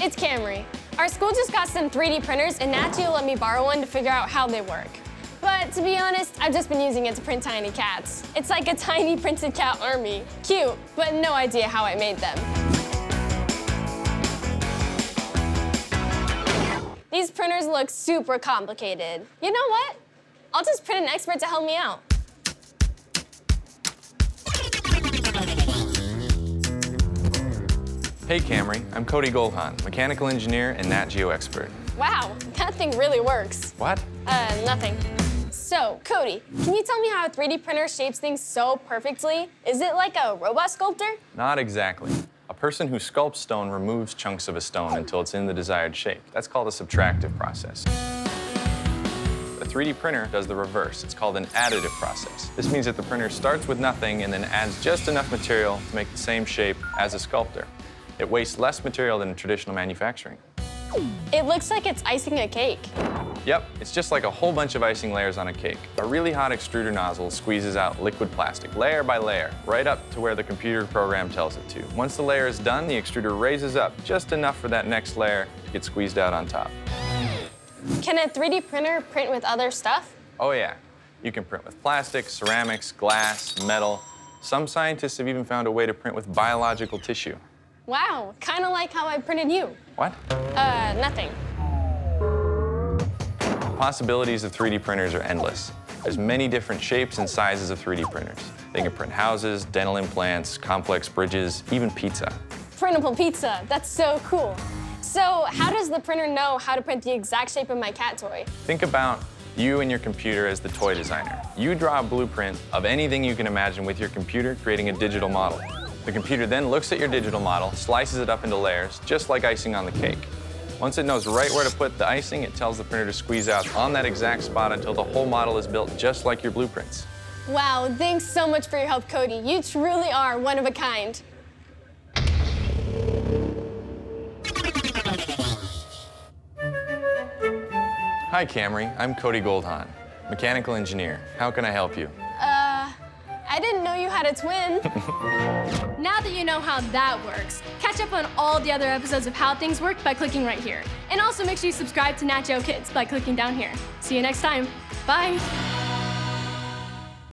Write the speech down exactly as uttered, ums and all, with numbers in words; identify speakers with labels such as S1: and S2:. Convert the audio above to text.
S1: it's Kamri. Our school just got some three D printers and Nat Geo let me borrow one to figure out how they work. But to be honest, I've just been using it to print tiny cats. It's like a tiny printed cat army. Cute, but no idea how I made them. These printers look super complicated. You know what? I'll just print an expert to help me out.
S2: Hey Kamri, I'm Cody Goldhan, mechanical engineer and Nat Geo expert.
S1: Wow, that thing really works.
S2: What?
S1: Uh, nothing. So, Cody, can you tell me how a three D printer shapes things so perfectly? Is it like a robot sculptor?
S2: Not exactly. A person who sculpts stone removes chunks of a stone until it's in the desired shape. That's called a subtractive process. A three D printer does the reverse. It's called an additive process. This means that the printer starts with nothing and then adds just enough material to make the same shape as a sculptor. It wastes less material than traditional manufacturing.
S1: It looks like it's icing a cake.
S2: Yep, it's just like a whole bunch of icing layers on a cake. A really hot extruder nozzle squeezes out liquid plastic, layer by layer, right up to where the computer program tells it to. Once the layer is done, the extruder raises up just enough for that next layer to get squeezed out on top.
S1: Can a three D printer print with other stuff?
S2: Oh yeah, you can print with plastic, ceramics, glass, metal. Some scientists have even found a way to print with biological tissue.
S1: Wow, kind of like how I printed you.
S2: What?
S1: Uh, nothing.
S2: The possibilities of three D printers are endless. There's many different shapes and sizes of three D printers. They can print houses, dental implants, complex bridges, even pizza.
S1: Printable pizza, that's so cool. So how does the printer know how to print the exact shape of my cat toy?
S2: Think about you and your computer as the toy designer. You draw a blueprint of anything you can imagine with your computer, creating a digital model. The computer then looks at your digital model, slices it up into layers, just like icing on the cake. Once it knows right where to put the icing, it tells the printer to squeeze out on that exact spot until the whole model is built just like your blueprints.
S1: Wow, thanks so much for your help, Cody. You truly are one of a kind.
S2: Hi, Kamri. I'm Cody Goldhan, mechanical engineer. How can I help you?
S1: Uh, I didn't know you had a twin.
S3: Now that you know how that works, catch up on all the other episodes of How Things Work by clicking right here. And also make sure you subscribe to Nat Geo Kids by clicking down here. See you next time. Bye.